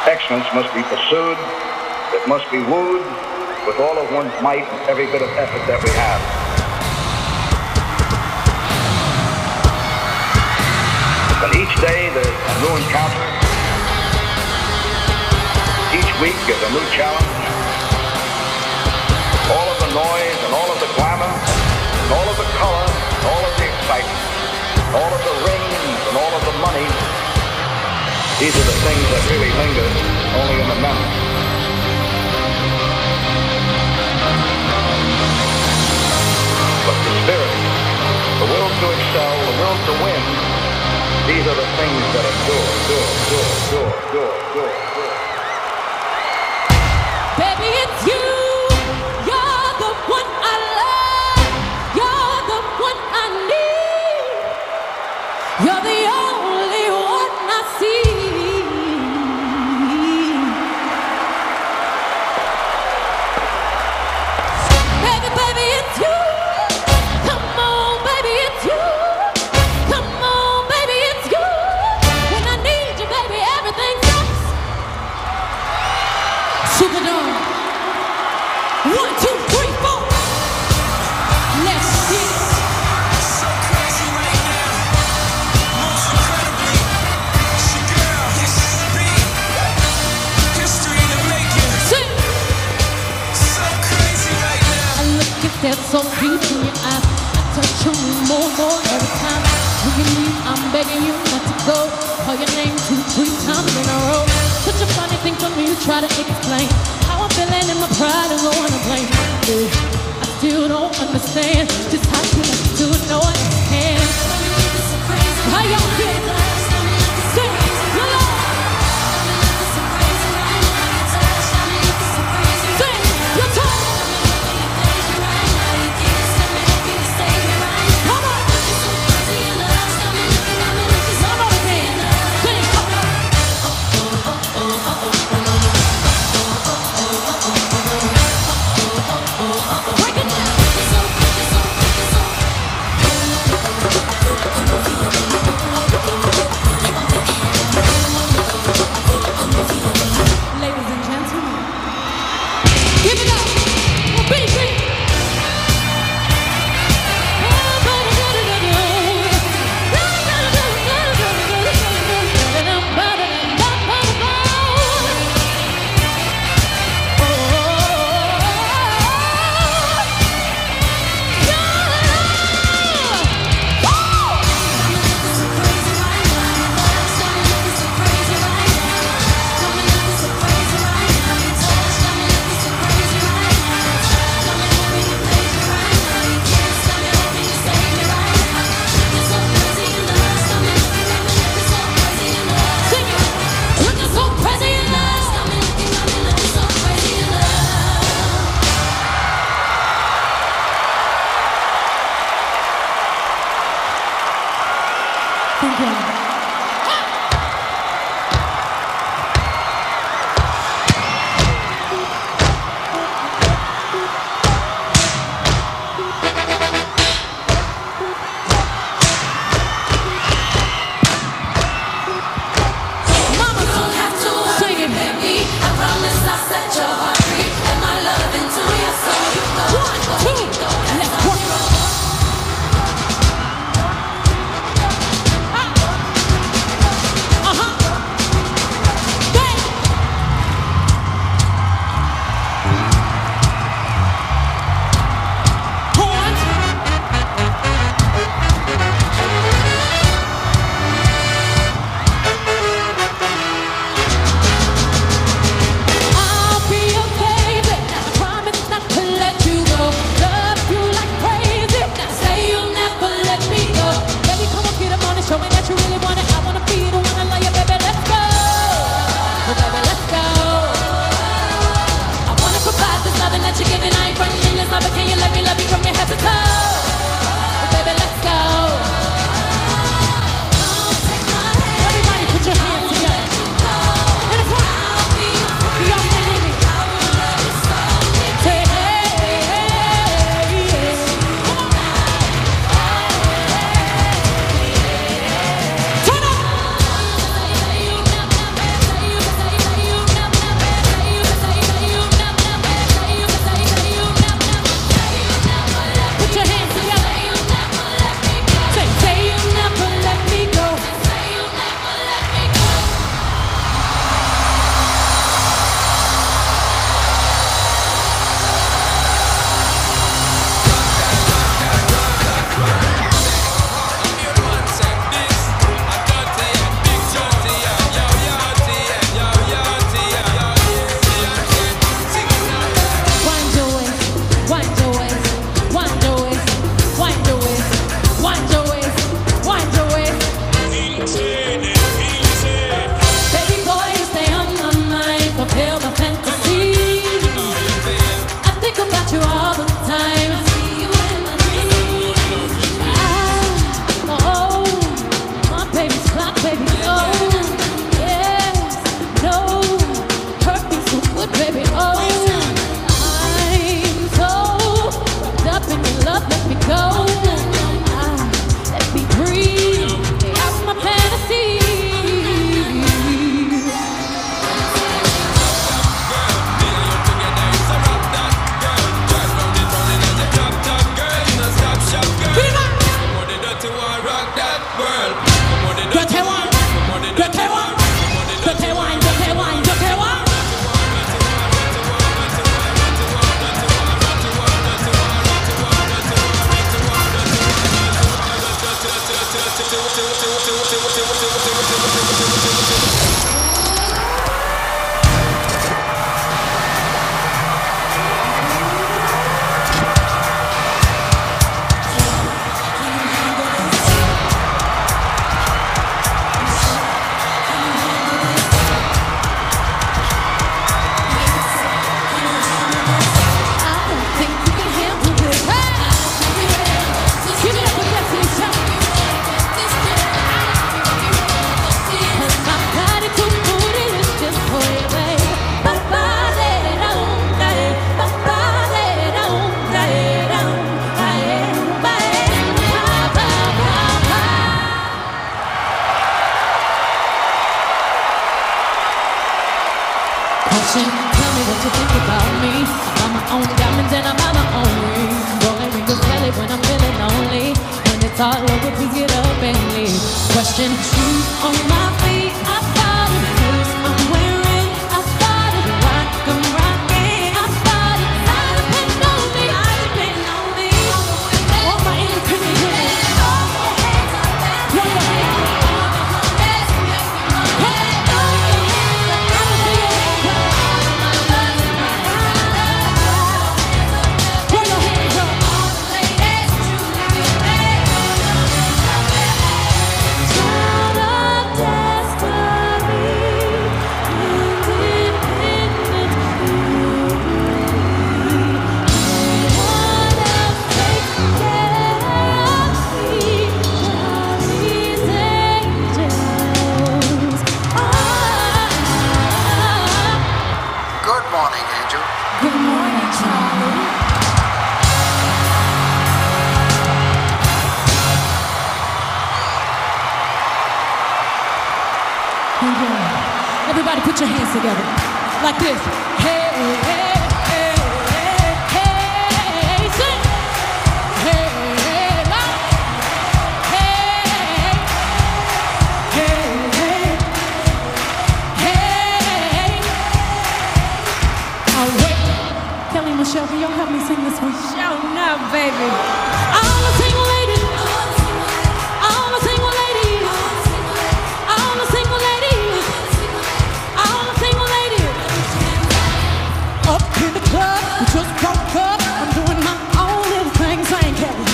Excellence must be pursued. It must be wooed with all of one's might and every bit of effort that we have. And each day there's a new encounter. Each week is a new challenge. All of the noise and all of the glamour, and all of the color, and all of the excitement, all of the rings and all of the money, these are the things that really linger only in the memory. But the spirit, the will to excel, the will to win, these are the things that endure. Baby, it's you. You're the one I love. You're the one I need. You're the only one I see. Baby, it's you. Come on, baby, it's you. Come on, baby, it's you. When I need you, baby, everything stops. Superdome. 1, 2, 3, 4. Let's get it. So crazy right now. Most incredibly. It's your girl. Yes, B. History to make it. Sing. So crazy right now. I look at that so deep in your eyes. I touch you more and more every time. When you leave, I'm begging you not to go. Call your name 2, 3 times in a row. Such a funny thing for me to try to explain. How I'm feeling in my pride and going to blame. I still don't understand just how you like to know it. How y'all feel? Sing, hello. Sing, your time. Come on. One more again. Sing. Question, tell me what you think about me. I buy my own diamonds and I buy my own ring. Rolling Ringo Kelly when I'm feeling lonely. When it's all over, please get up and leave. Question, shoes on my feet. I bought it. Clothes I'm wearing. I bought it. Rock, I'm rocking. I bought it. I depend on me. I depend on me. All my independent women. Throw your hands up. Good morning, Angel. Good morning, Charlie. Everybody put your hands together. Like this. Hey, hey, hey, hey, hey. Sing. Hey, hey, loud. Hey, hey, hey, hey. Oh, wait. Kelly Michelle, can y'all help me sing this one? Show up, baby. All the single ladies. All the single ladies. All the single ladies. All the single ladies. Up in the club, we just broke up. I'm doing my own little thing, saying Kelly.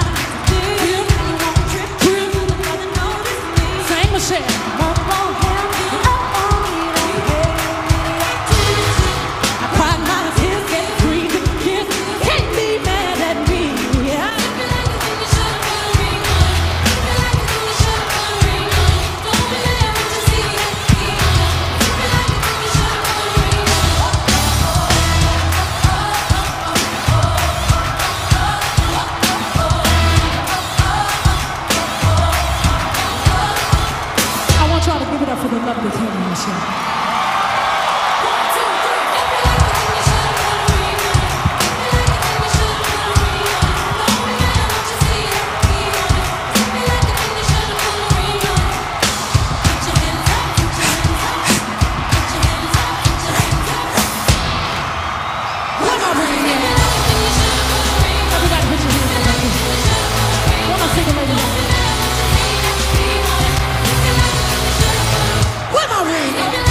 Sing Michelle. I cried my tears, get free to kiss. Can't be mad at me. I want y'all to give it up for the lovely Kelly Michelle. Everybody put your hands together. One more single lady. Where my ring?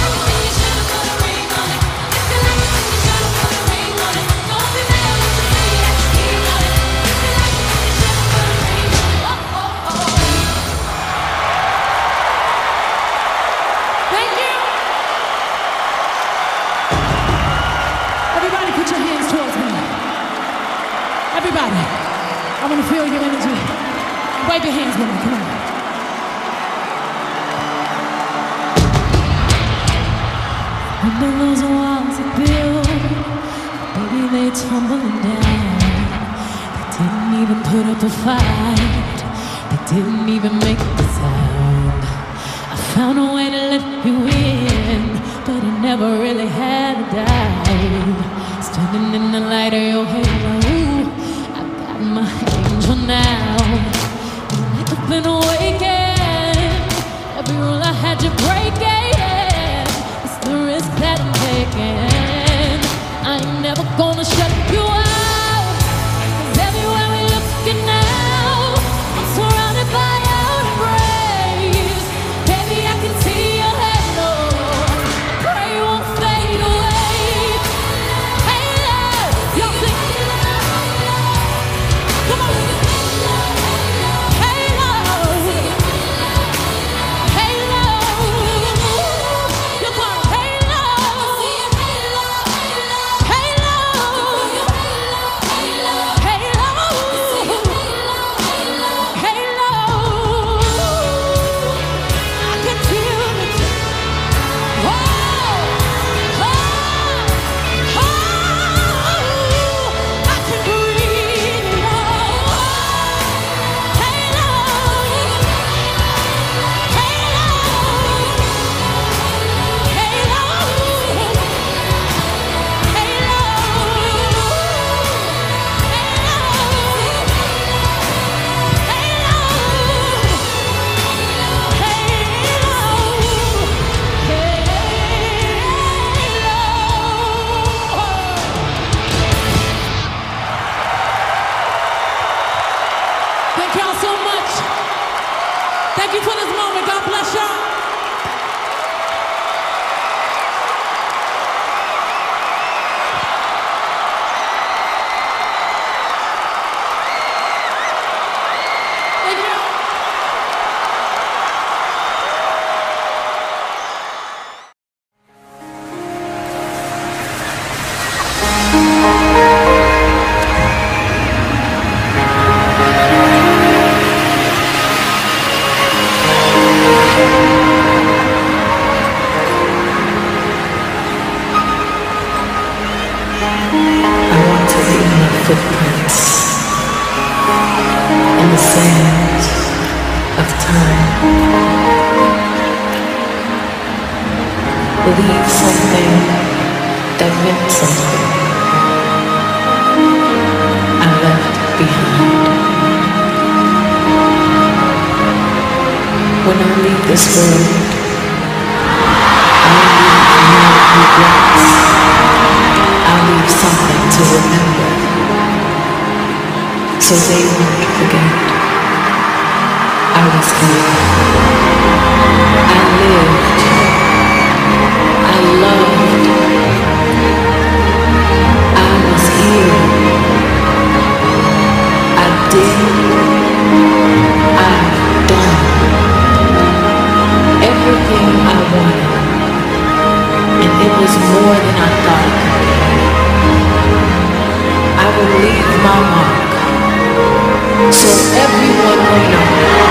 Thank you. Everybody put your hands towards me. Everybody, I want to feel your energy. Wave your hands with me, come on. When those walls are built, baby, they tumbling down. They didn't even put up a fight. They didn't even make a sound. I found a way to let you in, but I never really had a doubt. Standing in the light of your halo, I got my angel now. Like I've been awakened, every rule I had you breaking. It's the risk that I'm taking. I ain't never gonna shut you out, 'cause everywhere we looking now, I'm surrounded by your embrace. Baby, I can see your halo. I pray you won't fade away. Halo, y'all sing. Come on. Halo. Halo. footprints in the sands of time. Leave something that meant something I left behind. When I leave this world, I'll leave no regrets. I'll leave something to remember, so they won't forget. I was here. I lived. I loved. I was here. I did. I've done everything I wanted, and it was more than I thought it could be. I will leave my mark, so everyone will know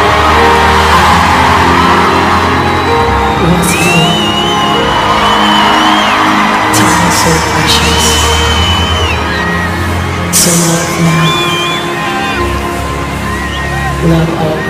I was here. Time is so precious, so love now, love always.